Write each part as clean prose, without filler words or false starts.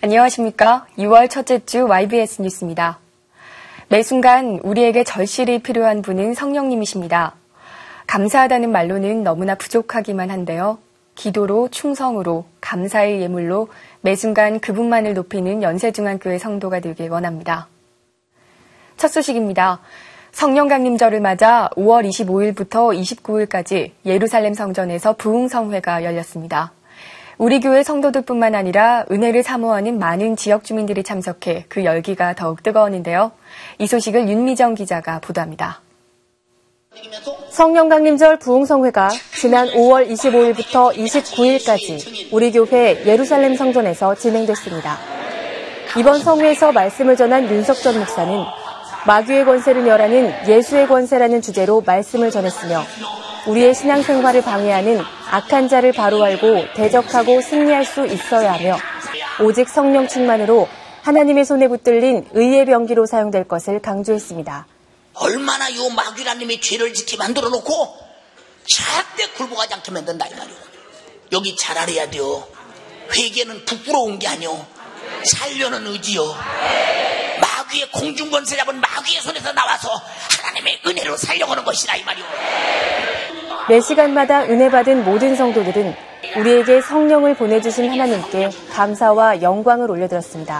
안녕하십니까. 2월 첫째 주 YBS 뉴스입니다. 매 순간 우리에게 절실히 필요한 분은 성령님이십니다. 감사하다는 말로는 너무나 부족하기만 한데요. 기도로, 충성으로, 감사의 예물로 매 순간 그분만을 높이는 연세중앙교회 성도가 되길 원합니다. 첫 소식입니다. 성령강림절을 맞아 5월 25일부터 29일까지 예루살렘 성전에서 부흥성회가 열렸습니다. 우리 교회 성도들뿐만 아니라 은혜를 사모하는 많은 지역 주민들이 참석해 그 열기가 더욱 뜨거웠는데요. 이 소식을 윤미정 기자가 보도합니다. 성령강림절 부흥성회가 지난 5월 25일부터 29일까지 우리 교회 예루살렘 성전에서 진행됐습니다. 이번 성회에서 말씀을 전한 윤석전 목사는 마귀의 권세를 멸하는 예수의 권세라는 주제로 말씀을 전했으며 우리의 신앙생활을 방해하는 악한 자를 바로 알고 대적하고 승리할 수 있어야 하며 오직 성령 충만으로 하나님의 손에 붙들린 의의 병기로 사용될 것을 강조했습니다. 얼마나 요 마귀라님이 죄를 짓게 만들어 놓고 절대 굴복하지 않게 만든다 이 말이오. 여기 잘 알아야 돼요. 회개는 부끄러운 게 아니오. 살려는 의지요. 마귀의 공중권세 잡은 마귀의 손에서 나와서 하나님의 은혜로 살려가는 것이라 이 말이오. 매 시간마다 은혜 받은 모든 성도들은 우리에게 성령을 보내주신 하나님께 감사와 영광을 올려드렸습니다.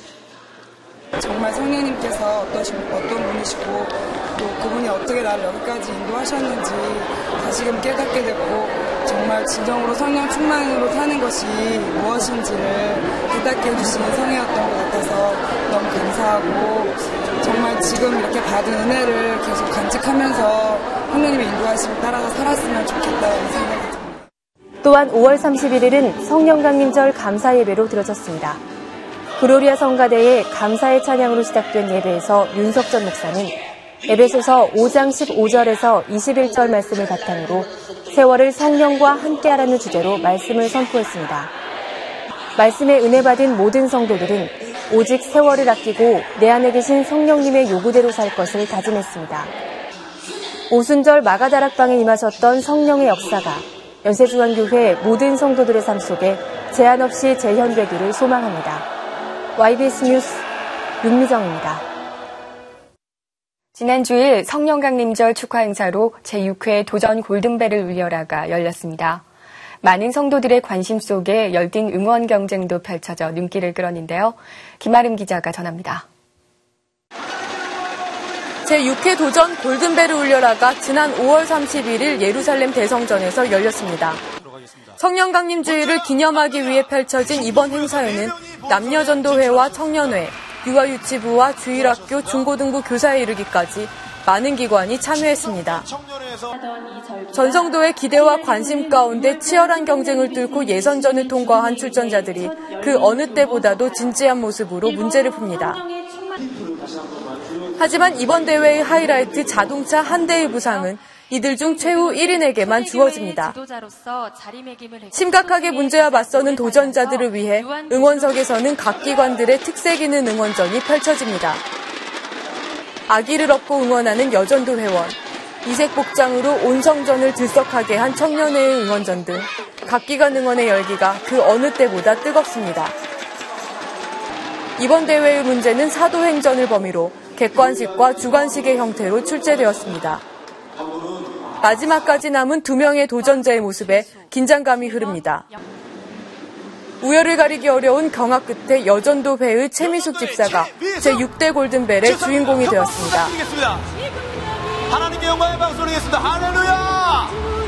정말 성령님께서 어떤 분이시고 또 그분이 어떻게 나를 여기까지 인도하셨는지 다시금 깨닫게 됐고 정말 진정으로 성령 충만으로 사는 것이 무엇인지를 깨닫게 해주신 성회였던 것 같아서 너무 감사하고 정말 지금 이렇게 받은 은혜를 계속 간직하면서 하나님의 인도하심을 따라서 살았으면 좋겠다는 생각이 듭니다. 또한 5월 31일은 성령강림절 감사예배로 드려졌습니다. 그로리아 성가대의 감사의 찬양으로 시작된 예배에서 윤석전 목사는 에베소서 5장 15절에서 21절 말씀을 바탕으로 세월을 성령과 함께하라는 주제로 말씀을 선포했습니다. 말씀에 은혜 받은 모든 성도들은 오직 세월을 아끼고 내 안에 계신 성령님의 요구대로 살 것을 다짐했습니다. 오순절 마가다락방에 임하셨던 성령의 역사가 연세중앙교회 모든 성도들의 삶 속에 제한 없이 재현되기를 소망합니다. YBS 뉴스 윤미정입니다. 지난 주일 성령강림절 축하 행사로 제6회 도전 골든벨을 울려라가 열렸습니다. 많은 성도들의 관심 속에 열띤 응원 경쟁도 펼쳐져 눈길을 끌었는데요. 김아름 기자가 전합니다. 제6회 도전 골든벨을 울려라가 지난 5월 31일 예루살렘 대성전에서 열렸습니다. 성령강림주일을 기념하기 위해 펼쳐진 이번 행사에는 남녀전도회와 청년회, 유아유치부와 주일학교, 중고등부 교사에 이르기까지 많은 기관이 참여했습니다. 전성도의 기대와 관심 가운데 치열한 경쟁을 뚫고 예선전을 통과한 출전자들이 그 어느 때보다도 진지한 모습으로 문제를 풉니다. 하지만 이번 대회의 하이라이트 자동차 한 대의 부상은 이들 중 최후 1인에게만 주어집니다. 심각하게 문제와 맞서는 도전자들을 위해 응원석에서는 각 기관들의 특색 있는 응원전이 펼쳐집니다. 아기를 업고 응원하는 여전도 회원, 이색 복장으로 온 성전을 들썩하게 한 청년회의 응원전 등 각 기관 응원의 열기가 그 어느 때보다 뜨겁습니다. 이번 대회의 문제는 사도행전을 범위로 객관식과 주관식의 형태로 출제되었습니다. 마지막까지 남은 2명의 도전자의 모습에 긴장감이 흐릅니다. 우열을 가리기 어려운 경합 끝에 여전도 회의 최미숙 집사가 제6대 골든벨의 주인공이 되었습니다. 하나님의 영광의 박수를 드리겠습니다. 할렐루야!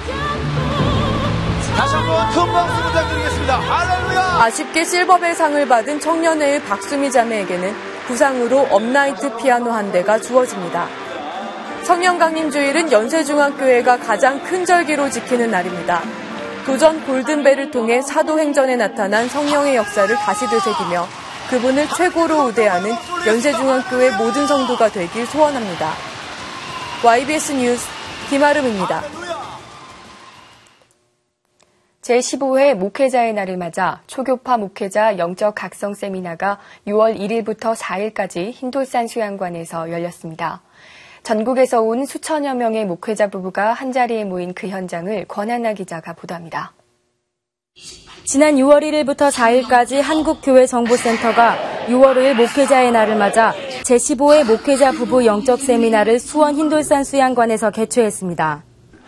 다시 한번 큰 박수 부탁드리겠습니다. 할렐루야! 아쉽게 실버벨 상을 받은 청년회의 박수미 자매에게는 부상으로 업라이트 피아노 한 대가 주어집니다. 성령강림주일은 연세중앙교회가 가장 큰 절기로 지키는 날입니다. 도전 골든벨을 통해 사도행전에 나타난 성령의 역사를 다시 되새기며 그분을 최고로 우대하는 연세중앙교회 모든 성도가 되길 소원합니다. YBS 뉴스 김아름입니다. 제15회 목회자의 날을 맞아 초교파 목회자 영적 각성 세미나가 6월 1일부터 4일까지 흰돌산 수양관에서 열렸습니다. 전국에서 온 수천여 명의 목회자 부부가 한자리에 모인 그 현장을 권한나 기자가 보도합니다. 지난 6월 1일부터 4일까지 한국교회정보센터가 6월 5일 목회자의 날을 맞아 제15회 목회자 부부 영적 세미나를 수원 흰돌산 수양관에서 개최했습니다.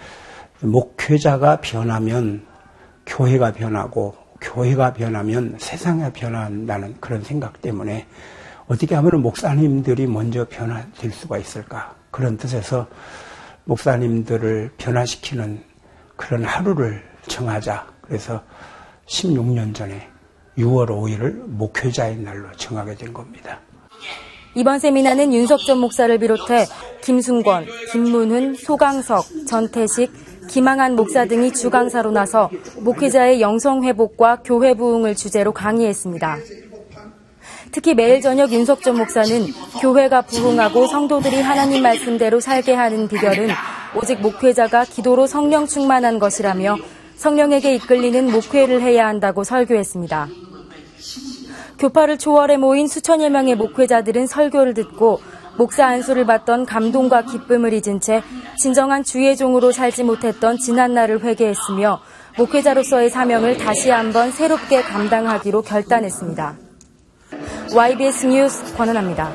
목회자가 변하면 교회가 변하고 교회가 변하면 세상이 변한다는 그런 생각 때문에 어떻게 하면 목사님들이 먼저 변화될 수가 있을까, 그런 뜻에서 목사님들을 변화시키는 그런 하루를 정하자. 그래서 16년 전에 6월 5일을 목회자의 날로 정하게 된 겁니다. 이번 세미나는 윤석전 목사를 비롯해 김순권, 김문훈, 소강석, 전태식, 김항한 목사 등이 주강사로 나서 목회자의 영성회복과 교회 부흥을 주제로 강의했습니다. 특히 매일 저녁 윤석전 목사는 교회가 부흥하고 성도들이 하나님 말씀대로 살게 하는 비결은 오직 목회자가 기도로 성령 충만한 것이라며 성령에게 이끌리는 목회를 해야 한다고 설교했습니다. 교파를 초월해 모인 수천여 명의 목회자들은 설교를 듣고 목사 안수를 받던 감동과 기쁨을 잊은 채 진정한 주의 종으로 살지 못했던 지난날을 회개했으며 목회자로서의 사명을 다시 한번 새롭게 감당하기로 결단했습니다. YBS 뉴스 권은아입니다.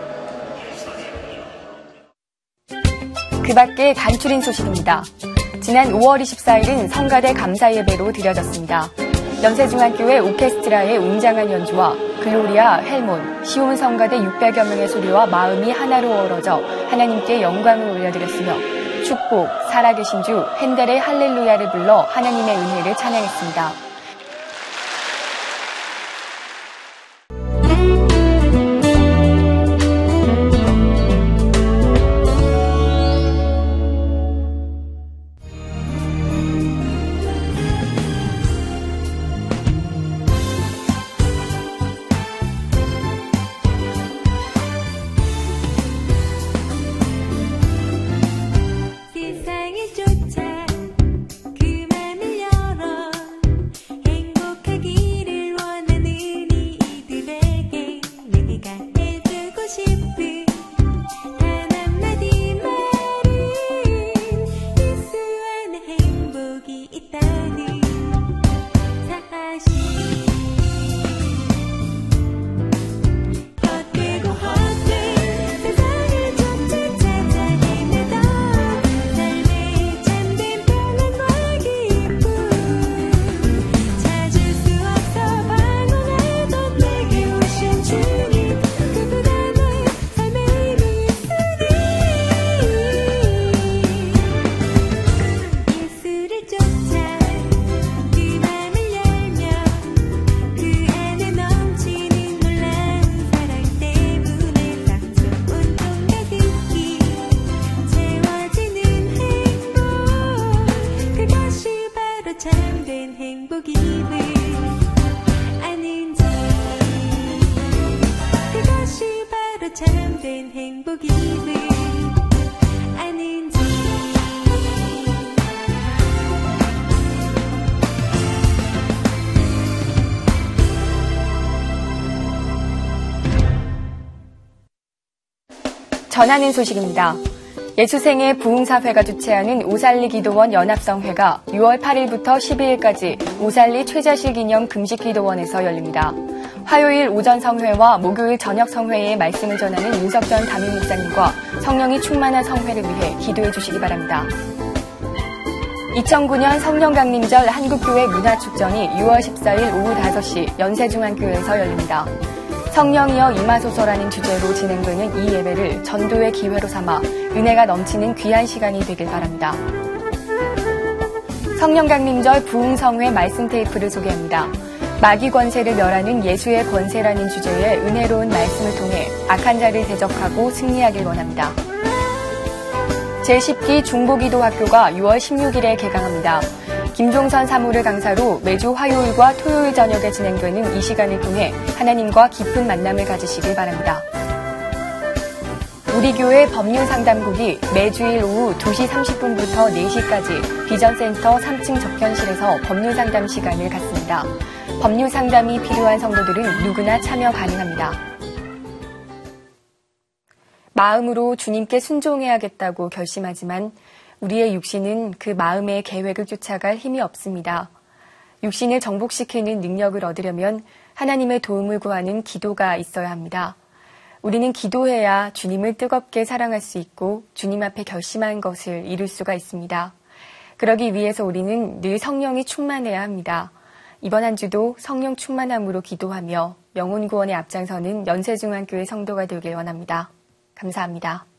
그 밖에 단출인 소식입니다. 지난 5월 24일은 성가대 감사예배로 드려졌습니다. 연세중앙교회 오케스트라의 웅장한 연주와 글로리아, 헬몬, 시온 성가대 600여 명의 소리와 마음이 하나로 어우러져 하나님께 영광을 올려드렸으며 축복, 살아계신 주, 핸델의 할렐루야를 불러 하나님의 은혜를 찬양했습니다. 전하는 소식입니다. 예수생애 부흥사회가 주최하는 오살리 기도원 연합성회가 6월 8일부터 12일까지 오살리 최자실 기념 금식기도원에서 열립니다. 화요일 오전 성회와 목요일 저녁 성회에 말씀을 전하는 윤석전 담임 목사님과 성령이 충만한 성회를 위해 기도해 주시기 바랍니다. 2009년 성령강림절 한국교회 문화축전이 6월 14일 오후 5시 연세중앙교회에서 열립니다. 성령이여 임하소서라는 주제로 진행되는 이 예배를 전도의 기회로 삼아 은혜가 넘치는 귀한 시간이 되길 바랍니다. 성령강림절 부흥성회 말씀 테이프를 소개합니다. 마귀 권세를 멸하는 예수의 권세라는 주제의 은혜로운 말씀을 통해 악한 자를 대적하고 승리하길 원합니다. 제10기 중보기도학교가 6월 16일에 개강합니다. 김종선 사무를 강사로 매주 화요일과 토요일 저녁에 진행되는 이 시간을 통해 하나님과 깊은 만남을 가지시길 바랍니다. 우리 교회 법률상담국이 매주일 오후 2시 30분부터 4시까지 비전센터 3층 접견실에서 법률상담 시간을 갖습니다. 법률상담이 필요한 성도들은 누구나 참여 가능합니다. 마음으로 주님께 순종해야겠다고 결심하지만 우리의 육신은 그 마음의 계획을 쫓아갈 힘이 없습니다. 육신을 정복시키는 능력을 얻으려면 하나님의 도움을 구하는 기도가 있어야 합니다. 우리는 기도해야 주님을 뜨겁게 사랑할 수 있고 주님 앞에 결심한 것을 이룰 수가 있습니다. 그러기 위해서 우리는 늘 성령이 충만해야 합니다. 이번 한 주도 성령 충만함으로 기도하며 영혼 구원에 앞장서는 연세중앙교회 성도가 되길 원합니다. 감사합니다.